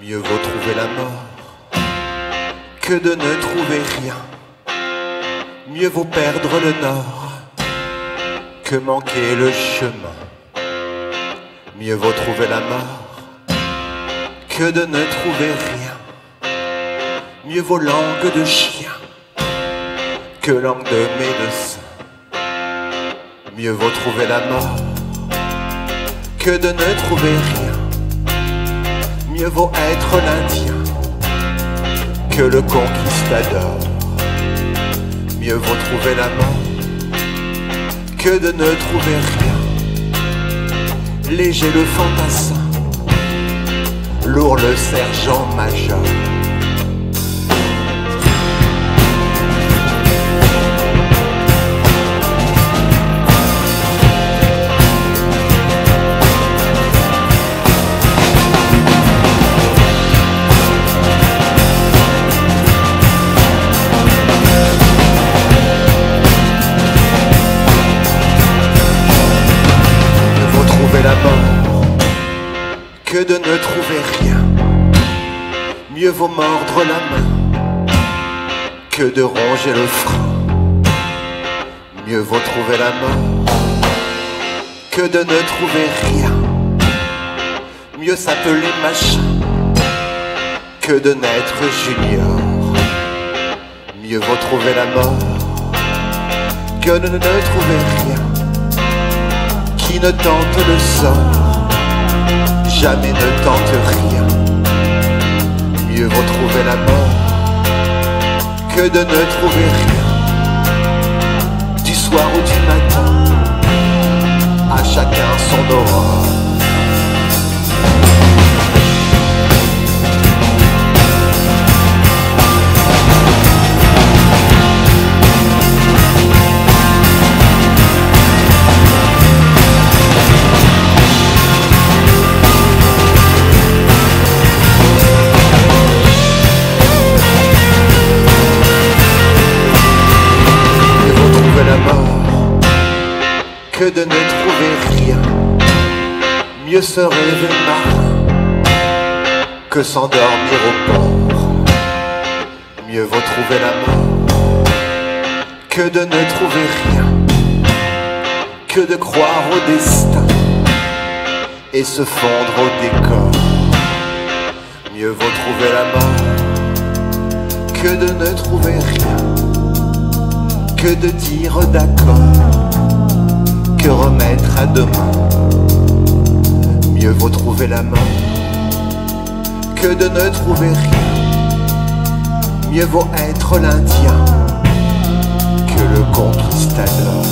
Mieux vaut trouver la mort que de ne trouver rien. Mieux vaut perdre le nord que manquer le chemin. Mieux vaut trouver la mort que de ne trouver rien. Mieux vaut langue de chien que langue de médecin. Mieux vaut trouver la mort que de ne trouver rien. Mieux vaut être l'Indien que le conquistador. Mieux vaut trouver la mort que de ne trouver rien. Léger le fantassin, lourd le sergent-major. La mort que de ne trouver rien. Mieux vaut mordre la main que de ronger le frein. Mieux vaut trouver la mort que de ne trouver rien. Mieux s'appeler machin que de naître junior. Mieux vaut trouver la mort que de ne trouver rien. Qui ne tente le sort, jamais ne tente rien. Mieux vaut trouver la mort que de ne trouver rien. Du soir ou du matin, à chacun son aurore. Que de ne trouver rien. Mieux se rêver marin que s'endormir au port. Mieux vaut trouver la mort que de ne trouver rien. Que de croire au destin et se fondre au décor. Mieux vaut trouver la mort que de ne trouver rien. Que de dire d'accord que remettre à demain. Mieux vaut trouver la mort que de ne trouver rien. Mieux vaut être l'Indien que le conquistador.